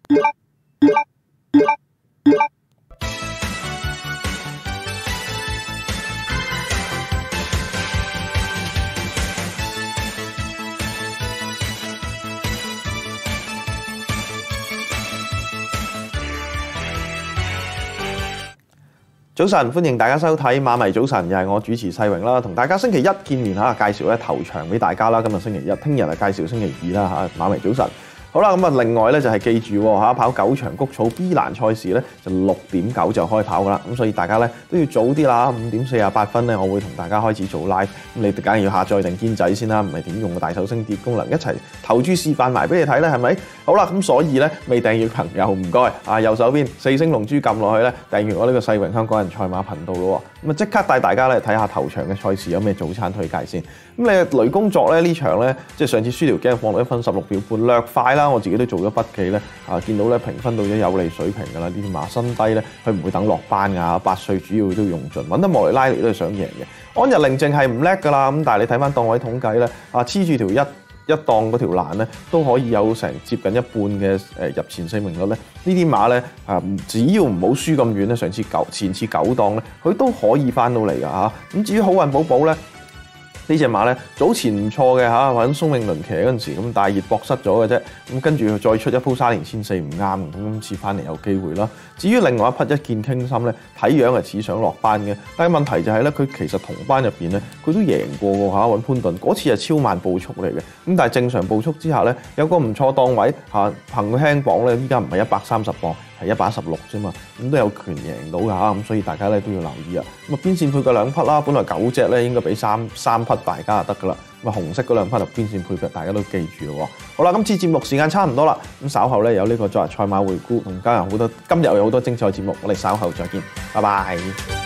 早晨，歡迎大家收睇馬迷早晨，又係我主持世榮啦，同大家星期一見面嚇，介紹咧頭場俾大家啦。今日星期一，聽日啊介紹星期二啦嚇，馬迷早晨。好啦，咁啊另外咧就係記住嚇，跑9場谷草 B 欄賽事咧就6:9就開跑噶啦，咁所以大家咧都要早啲啦，5:48咧我會同大家開始做 live，咁你梗係要下載定堅仔先啦，唔係點用個大手星碟功能一齊投注示範埋俾你睇咧，係咪？好啦，咁所以咧未訂閱朋友唔該啊，右手邊4星龍珠撳落去咧，訂閱我呢個世榮香港人賽馬頻道咯，咁啊即刻帶大家咧睇下頭場嘅賽事有咩早餐推介先。咁你雷工作咧呢場咧，即係上次輸條 game 放到1分16秒半，略快啦，我自己都做咗筆記咧，見到咧評分到咗有利水平㗎啦，呢啲馬身低咧，佢唔會等落班㗎，8歲主要都用盡，揾得莫雷拉尼都係想贏嘅。安日寧淨係唔叻㗎啦，咁但係你睇翻檔位統計咧，黐住條一檔嗰條欄咧，都可以有成接近一半嘅入前4名率咧。呢啲馬咧只要唔好輸咁遠咧，前次9檔咧，佢都可以翻到嚟㗎嚇。咁至於好運寶寶咧，呢隻馬咧早前唔錯嘅嚇，揾蘇永倫騎嗰陣時咁大熱搏失咗嘅啫，咁跟住再出一鋪沙田1400唔啱，咁今次翻嚟有機會啦。至於另外一匹一見傾心咧，睇樣係似想落班嘅，但係問題就係咧，佢其實同班入邊咧，佢都贏過嘅嚇，揾潘頓嗰次係超慢步速嚟嘅，咁但係正常步速之下咧，有個唔錯檔位嚇，憑輕磅咧，依家唔係130磅。係116啫嘛，咁都有權贏到㗎嚇，咁所以大家咧都要留意啊。咁啊邊線配嘅2匹啦，本來9隻咧應該俾三匹大家就得㗎啦。咁啊紅色嗰2匹就邊線配嘅，大家都記住咯。好啦，今次節目時間差唔多啦，咁稍後咧有呢個昨日賽馬回顧同今日有好多精彩節目，我哋稍後再見，拜拜。